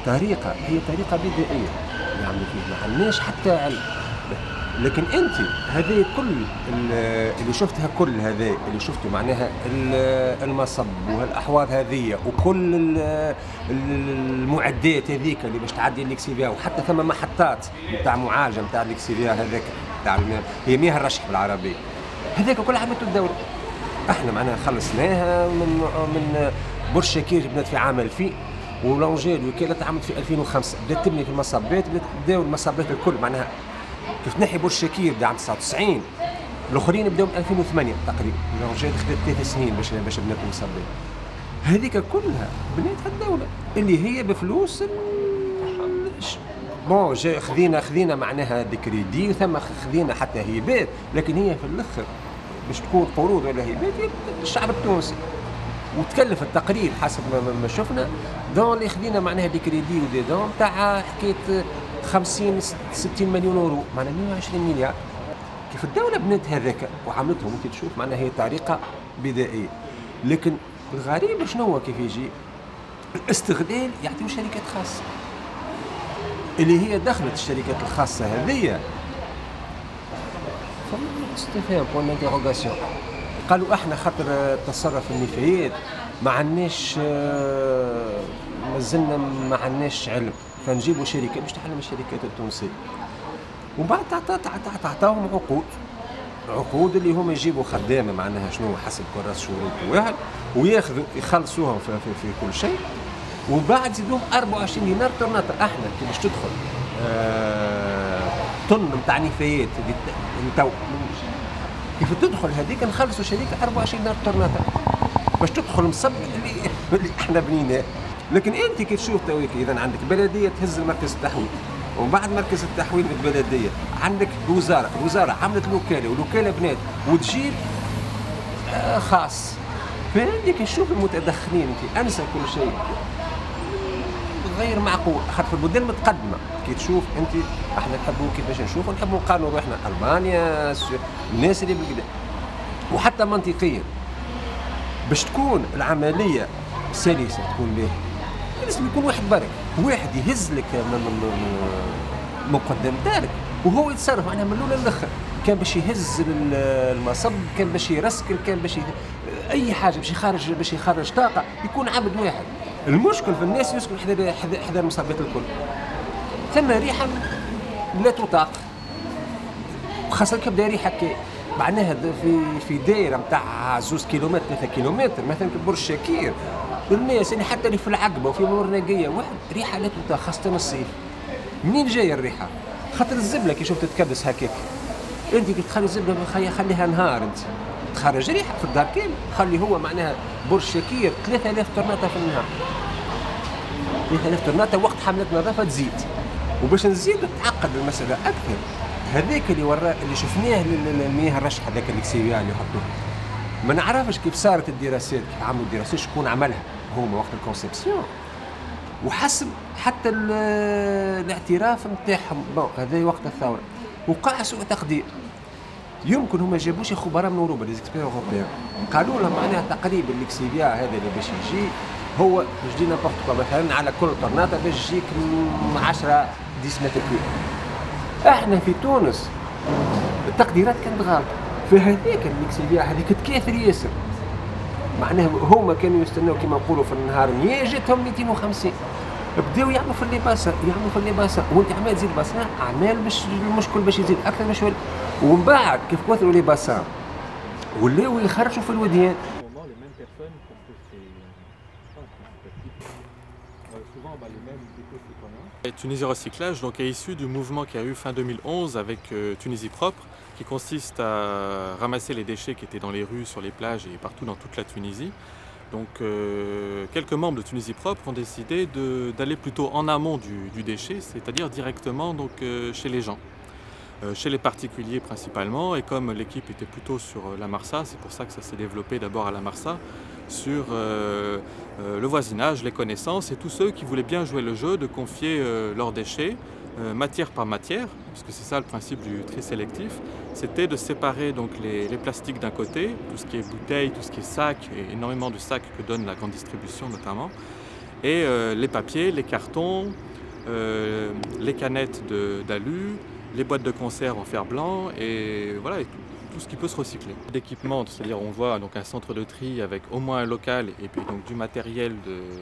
طريقة هي طريقة بدائية يعني فيه ما عندناش حتى علم. لكن انت هذه كل اللي شفتها، كل هذا اللي شفته معناها المصب وهالاحواض هذه وكل المعدات هذيك اللي باش تعدي الليكسيفيا، وحتى ثم محطات نتاع معالجه نتاع الليكسيفيا هذاك تاع هي مياه الرشح بالعربيه، هذاك كل عملته الدوله. احنا معناها خلصناها من برج شاكير بنات في عام 2000، ولونجيل الوكاله تعملت في 2005 بدات تبني في المصبات، بداو المصبات الكل معناها كيف نحي برج شاكير بدا عام 99، الاخرين بداو من 2008 تقريبا، لونجيل خدت 3 سنين باش بنات المصبات. هذيك كلها بنيتها الدوله اللي هي بفلوس بون خذينا معناها دي كريدي وثم خذينا حتى هيبات، لكن هي في الاخر باش تكون قروض ولا هيبات الشعب التونسي. وتكلف التقرير حسب ما شفنا دون اللي خذينا معناها دي كريدي ودي دون تاع حكايه 50 60 مليون اورو، معناها 120 مليار. كيف الدوله بنت هذاك وعملتهم انت تشوف معناها هي طريقه بدائيه. لكن الغريب شنو هو كيف يجي الاستغلال يعطيو شركات خاصه اللي هي دخلت الشركات الخاصه هذيا استفهام بوان انتيغوغاسيون. قالوا احنا خاطر التصرف النفايات ما عندناش مازلنا ما عندناش علم، فنجيبوا شركه باش تحلم الشركات التونسيه. ومن بعد تعطاهم عقود اللي هما يجيبوا خدامه معناها شنو حسب كراس شروط واحد، وياخذوا يخلصوهم في كل شيء، ومن بعد يزيدوهم 24 دينار طرناطه. احنا كي باش تدخل طن نتاع نفايات تو كيف تدخل هذيك نخلصوا شركه 24 دينار طرناطه باش تدخل مصب اللي احنا بنيناه. لكن انت كي تشوف تويك اذا عندك بلديه تهز مركز التحويل، ومن بعد مركز التحويل بالبلديه عندك الوزاره عملت الوكاله والوكاله بنات وتجيب خاص. فهذيك نشوف المتدخلين انت انسى كل شيء غير معقول. خاطر في البلدان المتقدمه كي تشوف انت احنا نحبوا كيفاش نشوفوا نحبوا نقارنوا روحنا المانيا الناس اللي بالكدا. وحتى منطقيا باش تكون العمليه سلسه تكون باهيه لازم يكون واحد برك، واحد يهز لك من قدام دارك وهو يتصرف معناها من الاول للاخر. كان باش يهز المصب، كان باش يرسكل، كان باش اي حاجه باش يخرج طاقه، يكون عبد واحد. المشكل في الناس يسكن حدا المصبات الكل، ثم ريحه لا تطاق، خاصه كيبدا ريحه كي معناها في دايره نتاع 2 كيلومتر 3 كيلومتر مثلا كبرج شاكير، الناس اللي حتى اللي في العقبه وفي مرناقيه واحد ريحه لا تطاق خاصه الصيف. منين جايه الريحه؟ خاطر الزبله كي شفت تكبس هكاك، انت كي تخلي الزبله خليها نهار انت تخرج ريحه في الدار كامل. خلي هو معناها برج شاكير 3000 طرناطه في النهار، 3000 طرناطه وقت حمله نظافه تزيد. وباش نزيد تعقد المساله اكثر، هذاك اللي شفناه للمياه الرشح هذاك الليكسيفيا اللي يحطوه، ما نعرفش كيف صارت الدراسات، كيف عملوا الدراسات، شكون عملها هما وقت الكونسيبسيون، وحسب حتى الاعتراف نتاعهم هذا وقت الثوره وقع سوء تقدير. يمكن هما جابوش خبراء من اوروبا لي زيكسبير اوروبيان، قالوا لهم معناها تقريبا الليكسيفيا هذا اللي باش يجي هو باش يجي نابورت كوا مثلا على كل طرناطه باش يجيك 10 10 متر كيوب. احنا في تونس التقديرات كانت غلط، في هذيك الليكسيفيا هذيك تكاثر ياسر، معناها هما كانوا يستناو كما نقولوا في النهار 100 جاتهم 250، بداو يعملوا في الليباسا وانت عمال تزيد باسان عمال باش المشكل باش يزيد اكثر باش يولي. ومن بعد كيف كثروا لي باسان ولاو يخرجوا في الوديان. Tunisie Recyclage donc, est issu du mouvement qui a eu fin 2011 avec Tunisie Propre, qui consiste à ramasser les déchets qui étaient dans les rues, sur les plages et partout dans toute la Tunisie. Donc quelques membres de Tunisie Propre ont décidé d'aller plutôt en amont du déchet, c'est-à-dire directement donc, chez les gens. Chez les particuliers principalement, et comme l'équipe était plutôt sur la Marsa, c'est pour ça que ça s'est développé d'abord à la Marsa, sur le voisinage, les connaissances et tous ceux qui voulaient bien jouer le jeu de confier leurs déchets matière par matière, parce que c'est ça le principe du tri sélectif, c'était de séparer donc les plastiques d'un côté, tout ce qui est bouteilles, tout ce qui est sacs, et énormément de sacs que donne la grande distribution notamment, et les papiers, les cartons, les canettes d'alu, les boîtes de conserve en fer blanc et voilà, et tout ce qui peut se recycler. D'équipement, c'est-à-dire on voit donc un centre de tri avec au moins un local et puis donc du matériel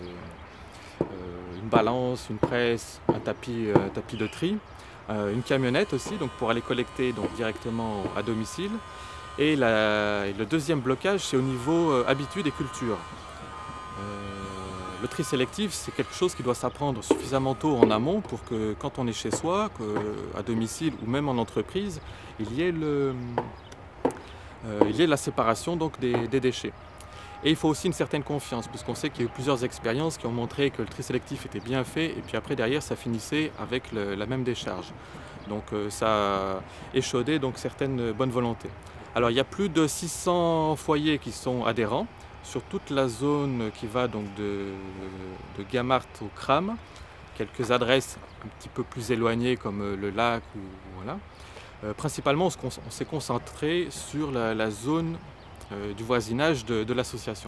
une balance, une presse, un tapis de tri, une camionnette aussi donc pour aller collecter donc directement à domicile. Et le deuxième blocage, c'est au niveau habitude et culture. Le tri sélectif, c'est quelque chose qui doit s'apprendre suffisamment tôt en amont pour que quand on est chez soi, à domicile ou même en entreprise, il y ait la séparation donc, des déchets. Et il faut aussi une certaine confiance, puisqu'on sait qu'il y a eu plusieurs expériences qui ont montré que le tri sélectif était bien fait, et puis après derrière ça finissait avec la même décharge. Donc ça a échaudé donc, certaines bonnes volontés. Alors il y a plus de 600 foyers qui sont adhérents sur toute la zone qui va donc de Gamart au Kram, quelques adresses un petit peu plus éloignées comme le lac ou voilà. Principalement on s'est concentré sur la zone du voisinage de l'association.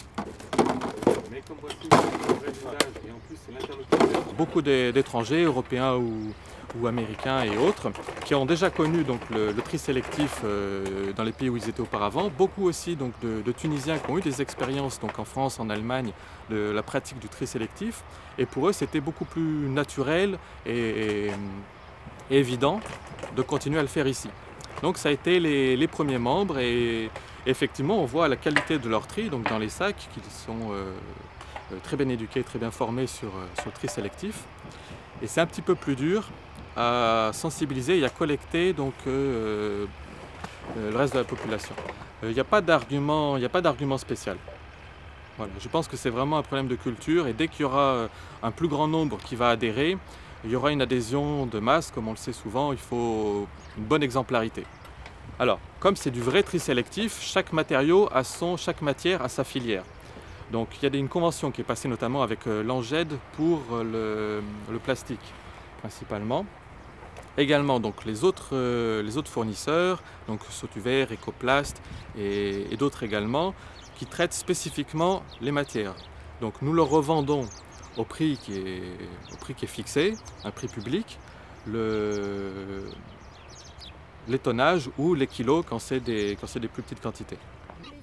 Mais comme voici, le vrai village et en plus c'est l'interlocuteur. Beaucoup d'étrangers, européens ou américains et autres, qui ont déjà connu donc, le tri sélectif dans les pays où ils étaient auparavant. Beaucoup aussi donc, de Tunisiens qui ont eu des expériences donc, en France, en Allemagne, de la pratique du tri sélectif. Et pour eux, c'était beaucoup plus naturel et évident de continuer à le faire ici. Donc ça a été les premiers membres et effectivement on voit la qualité de leur tri donc dans les sacs qui sont très bien éduqués, très bien formés sur le tri sélectif. Et c'est un petit peu plus dur à sensibiliser et à collecter donc, le reste de la population. Il n'y a pas d'argument spécial. Voilà, je pense que c'est vraiment un problème de culture et dès qu'il y aura un plus grand nombre qui va adhérer, il y aura une adhésion de masse, comme on le sait souvent, il faut une bonne exemplarité. Alors, comme c'est du vrai tri sélectif, chaque matériau chaque matière a sa filière. Donc il y a une convention qui est passée notamment avec l'Anged pour le plastique, principalement. Également donc, les autres fournisseurs, donc Sautuvert, Ecoplast et d'autres également, qui traitent spécifiquement les matières. Donc nous leur revendons au prix qui est fixé, un prix public, les tonnages ou les kilos quand c'est des plus petites quantités.